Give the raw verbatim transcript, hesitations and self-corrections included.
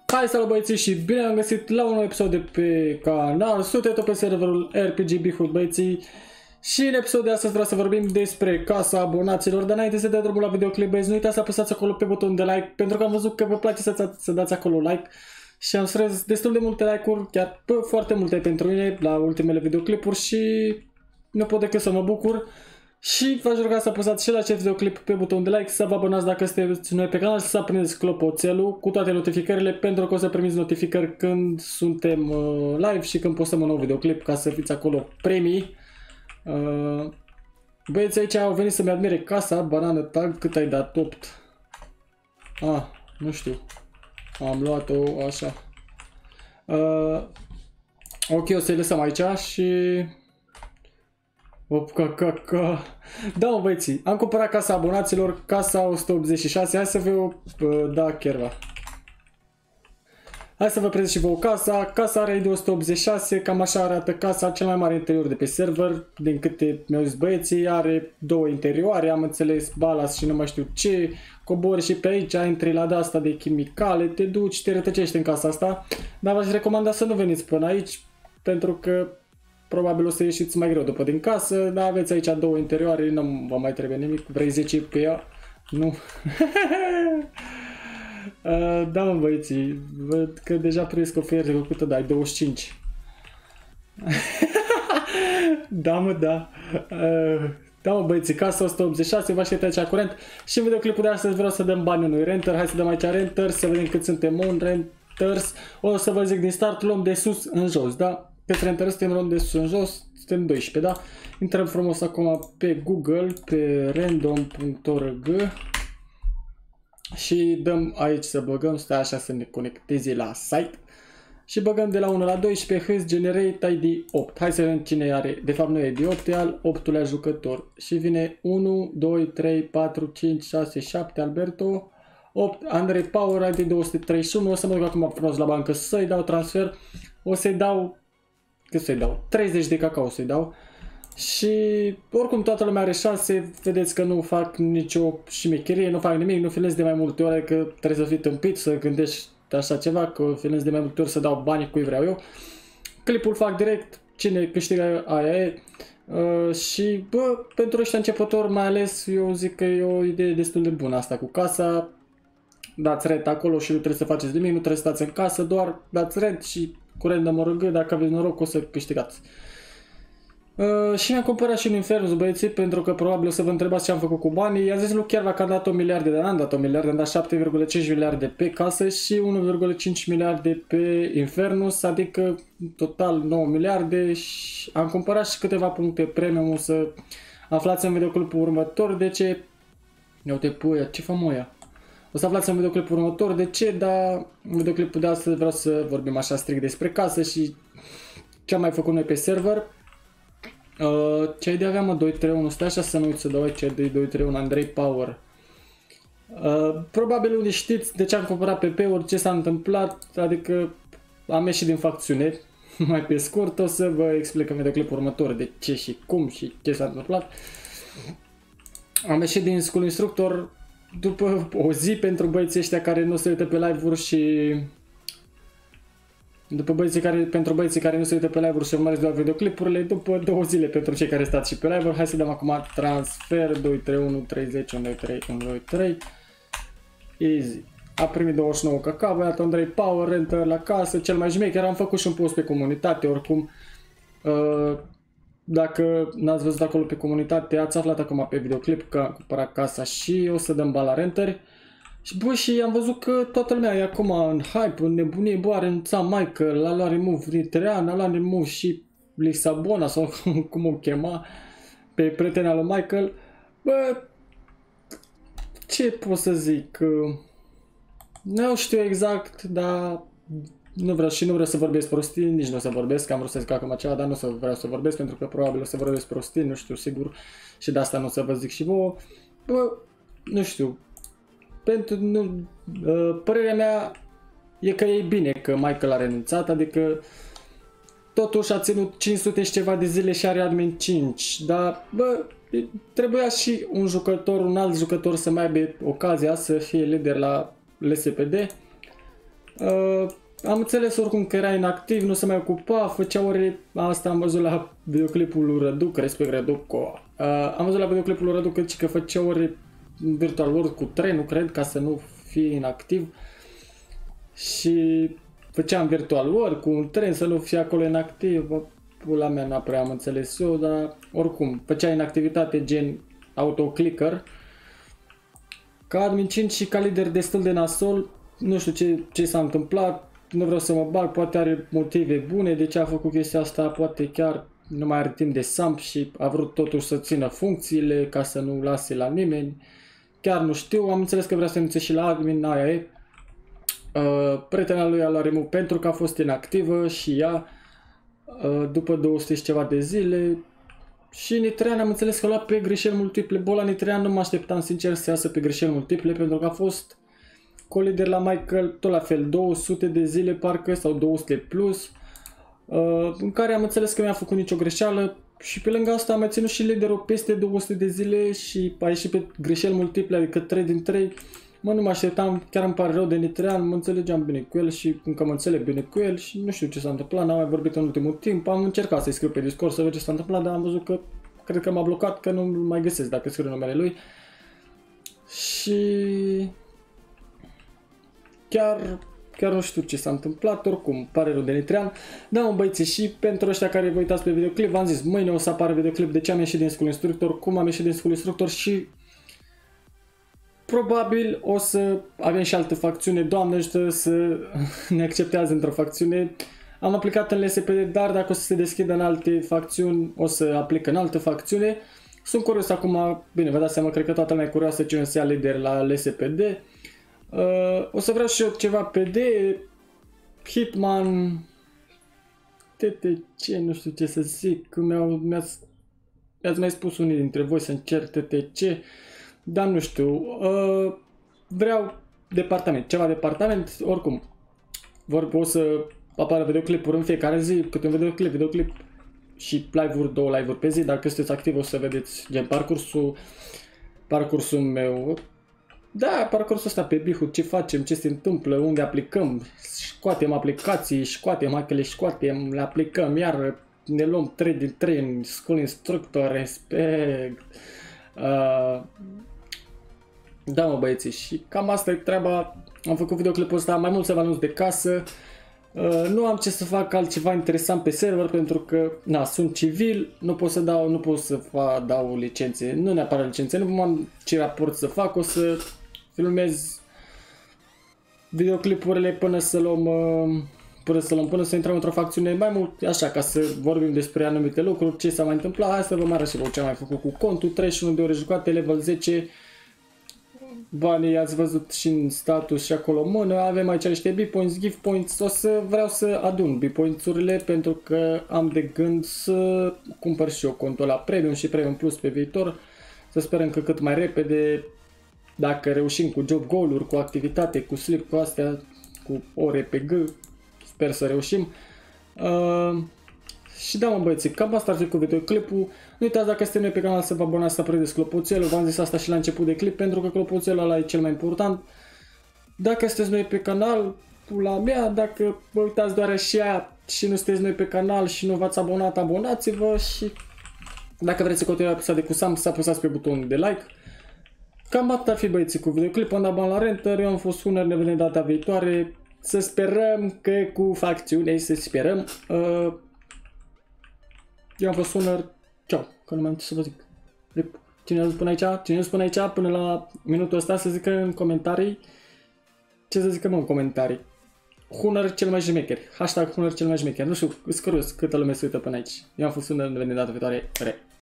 Hai, salut băieții și bine am găsit la un nou episod de pe canal. Sunteți pe serverul R P G Bihut, băieții. Și în episodul de astăzi vreau să vorbim despre casa abonaților. Dar înainte să dea drumul la videoclip, băieți, nu uitați să apăsați acolo pe butonul de like, pentru că am văzut că vă place să, să dați acolo like. Și am strâns destul de multe like-uri, chiar pă, foarte multe pentru mine la ultimele videoclipuri și nu pot decât să mă bucur. Și v-aș ruga să apăsați și la acest videoclip pe butonul de like, să vă abonați dacă sunteți noi pe canal, să aprindeți clopoțelul cu toate notificările, pentru că o să primiți notificări când suntem uh, live și când postăm un nou videoclip, ca să fiți acolo premii. Uh, băieți, aici au venit să-mi admire casa, banană tag, cât ai dat? opt. Ah, nu știu. Am luat-o așa. Uh, ok, o să-i lăsăm aici și... Op, ca, ca, ca. Da, mă, băieții, am cumpărat casa abonaților, casa o sută optzeci și șase, hai să vă, da, chiar va. Hai să vă prezint și vouă casa. Casa are de o sută optzeci și șase, cam așa arată casa, cel mai mare interior de pe server, din câte mi-au zis băieții, are două interioare, am înțeles, balas și nu mai știu ce, cobori și pe aici, intri la de-asta de chimicale, te duci, te rătăcești în casa asta, dar v-aș recomanda să nu veniți până aici, pentru că probabil o să ieșiți mai greu după din casă, dar aveți aici două interioare, nu vă mai trebuie nimic, vrei zece pe ea? Nu. uh, da, mă, băieții, văd că deja primesc oferte cu câtă dai, douăzeci și cinci. Da, mă, da. Uh, da, mă, băieții, casa o sută optzeci și șase, vă aștept aici curent și în videoclipul de astăzi vreau să dăm bani unui renter, hai să dăm aici renter, să vedem cât suntem un renters, o să vă zic din start, luăm de sus în jos, da? Pe renter suntem luăm de sus în jos, suntem doisprezece, da? Intrăm frumos acum pe Google, pe random punct org și dăm aici să băgăm, stai așa să ne conecteze la site și băgăm de la unu la doisprezece, hâs generate I D opt. Hai să vedem cine are, de fapt nu e I D opt, e al optulea jucător și vine unu, doi, trei, patru, cinci, șase, șapte, Alberto, opt, Andrei Power, I D două sute treizeci și unu, o să mă duc acum frumos la bancă să-i dau transfer, o să-i dau cât să-i dau? treizeci de cacao să-i dau. Și oricum toată lumea are șanse, vedeți că nu fac nicio șmecherie, nu fac nimic, nu filmez de mai multe ori, că trebuie să fii tâmpit, să gândești așa ceva, că filmez de mai multe ori să dau bani cui vreau eu. Clipul fac direct, cine câștigă aia e. Uh, și bă, pentru ăștia începători mai ales, eu zic că e o idee destul de bună asta cu casa. Dați rent acolo și nu trebuie să faceți nimic, nu trebuie să stați în casă, doar dați rent și cu random O R G, dacă aveți noroc o să câștigați. Uh, și mi-am cumpărat și un Infernus, băieții, pentru că probabil o să vă întrebați ce am făcut cu banii. I-a zis lui chiar că am dat o miliarde, dar n-am dat o miliarde, am dat șapte virgulă cinci miliarde pe casă și unu virgulă cinci miliarde pe Infernus, adică total nouă miliarde și am cumpărat și câteva puncte premium, o să aflați în videoclipul următor de ce... Ia uite puia, ce famoia! O să aflați în videoclipul următor de ce, dar în videoclipul de astăzi vreau să vorbim așa strict despre casă și ce am mai făcut noi pe server. Uh, ce idee aveam, mă, doi trei unu, stai așa să nu uit să dau aici de doi trei unu, Andrei Power. Uh, probabil unii știți de ce am cumpărat P P-uri, ce s-a întâmplat, adică am ieșit din facțiune, mai pe scurt, o să vă explic în videoclipul următor de ce și cum și ce s-a întâmplat. Am ieșit din School Instructor după o zi pentru băieții ăștia care nu se uită pe live-uri și după băieții care, pentru băieții care nu se uită pe live-uri și urmăresc doar videoclipurile, după două zile pentru cei care stați și pe live-uri. Hai să dăm acum transfer doi trei unu treizeci unu doi trei unu doi trei. Easy. A primit douăzeci și nouă cacao, băiat Andrei Power, renter la casă, cel mai șmecher. Am făcut și un post pe comunitate, oricum. Uh, Dacă n-ați văzut acolo pe comunitate, ați aflat acum pe videoclip că am cumpărat casa și o să dăm bani la renteri. Și bă, și am văzut că toată lumea e acum în hype, în nebunie, bă, a renunțat Michael, a luat remove Ritrean, a luat remove și Lisabona sau cum o chema pe prietena lui Michael. Bă, ce pot să zic? Nu știu exact, dar nu vreau și nu vreau să vorbesc prostii, nici nu o să vorbesc, am vrut să zic acum ceva, dar nu o să vreau să vorbesc pentru că probabil o să vorbesc prostii, nu știu sigur și de asta nu o să vă zic și vouă. Bă, nu știu, pentru, nu, părerea mea e că e bine că Michael a renunțat, adică totuși a ținut cinci sute și ceva de zile și are admin cinci, dar bă, trebuia și un jucător, un alt jucător să mai aibă ocazia să fie lider la L S P D. Uh, am înțeles oricum că era inactiv, nu se mai ocupa, făcea ore, asta am văzut la videoclipul lui Răduc, respect Răduc, uh, am văzut la videoclipul lui Răduc că făcea ore Virtual World cu trenul, cred, ca să nu fie inactiv. Și făceam Virtual World cu un tren să nu fie acolo inactiv, bă, pula mea, n-a prea am înțeles eu, dar oricum, făcea inactivitate gen autoclicker. Ca admin cinci și ca lider destul de nasol, nu știu ce, ce s-a întâmplat, nu vreau să mă bag, poate are motive bune de ce a făcut chestia asta, poate chiar nu mai are timp de samp și a vrut totuși să țină funcțiile ca să nu lase la nimeni. Chiar nu știu, am înțeles că vrea să renunțe și la admin, aia e. Uh, prietena lui a luat remove pentru că a fost inactivă și ea uh, după două sute și ceva de zile. Și Nitrean am înțeles că a luat pe greșeli multiple. Bola Nitrean nu mă așteptam sincer să iasă pe greșeli multiple pentru că a fost colider la Michael tot la fel două sute de zile parcă sau două sute plus, uh, în care am înțeles că mi-a făcut nicio greșeală și pe lângă asta am mai ținut și liderul peste două sute de zile și a ieșit pe greșeli multiple, adică trei din trei. Mă, nu mă așteptam, chiar îmi pare rău de Nitrean, mă înțelegeam bine cu el și încă mă înțeleg bine cu el și nu știu ce s-a întâmplat, n-am mai vorbit în ultimul timp, am încercat să-i scriu pe Discord să văd ce s-a întâmplat, dar am văzut că cred că m-a blocat, că nu mai găsesc dacă scriu numele lui. Și chiar, chiar nu știu ce s-a întâmplat, oricum, pare rău de Nitrean. Da, mă băieți, și pentru ăștia care vă uitați pe videoclip, v-am zis, mâine o să apară videoclip de ce am ieșit din School Instructor, cum am ieșit din School Instructor și probabil o să avem și altă facțiune, Doamne ajută să ne acceptează într-o facțiune. Am aplicat în L S P D, dar dacă o să se deschidă în alte facțiuni, o să aplic în altă facțiune. Sunt curios acum, bine, vă dați seama, cred că toată lumea e curioasă ce o să ia lider la L S P D. Uh, o să vreau și eu ceva P D, Hitman, T T C, nu știu ce să zic, mi-ați mi-ați mai spus unii dintre voi să încerc T T C. Dar nu știu, uh, vreau departament, ceva departament, oricum, vor, o să apară videoclipuri în fiecare zi, câte un videoclip, videoclip și live-uri, două live-uri pe zi, dacă sunteți activ o să vedeți gen parcursul, parcursul meu, da, parcursul ăsta pe Bihu, ce facem, ce se întâmplă, unde aplicăm, scoatem aplicații, scoatem hackele, scoatem, le aplicăm, iar ne luăm trei din trei în School Instructor, respect. Uh, Da, mă băieții, și cam asta e treaba. Am făcut videoclipul ăsta, mai mult să vă anunț de casă. Uh, nu am ce să fac altceva interesant pe server pentru că, na, sunt civil, nu pot să dau, nu pot să fac, dau licențe, nu neapărat licențe, nu am ce raport să fac, o să filmez videoclipurile până să luăm, uh, până să luăm, până să intrăm într-o facțiune mai mult, așa, ca să vorbim despre anumite lucruri, ce s-a mai întâmplat. Hai să vă mai arăt și vă ce am mai făcut cu contul, treizeci și unu de ore jucate, level zece. Banii ați văzut și în status și acolo în mână, avem aici niște B-Points, Gift Points, o să vreau să adun B-Points-urile pentru că am de gând să cumpăr și eu contul la Premium și Premium Plus pe viitor, să sperăm că cât mai repede, dacă reușim cu job goal-uri, cu activitate, cu slip, cu astea, cu ore pe G, sper să reușim. Uh, Și da, mă băieții, cam asta ar fi cu videoclipul. Nu uitați, dacă sunteți noi pe canal, să vă abonați, să aprindeți clopoțelul. V-am zis asta și la început de clip, pentru că clopoțelul ăla e cel mai important. Dacă sunteți noi pe canal, pula mea, dacă vă uitați doar așa și nu sunteți noi pe canal și nu v-ați abonat, abonați-vă. Și dacă vreți să continuăm episoade cu Sam, să apăsați pe butonul de like. Cam atât ar fi, băieții, cu videoclipul. Am dat bani la Renter, eu am fost Hunăr, ne vedem data viitoare. Să sperăm că cu facțiune, să sperăm. Uh, Eu am fost Hunăr, ceau, că nu mai am ce să vă zic. Cine a zis până aici, cine a zis până aici, până la minutul ăsta, să zică în comentarii. Ce să zică, mă, în comentarii. Hunăr cel mai șmecher, hashtag Hunăr cel mai șmecher. Nu știu, sunt curios câtă lume se uită până aici. Eu am fost Hunăr, ne vedem data viitoare, re.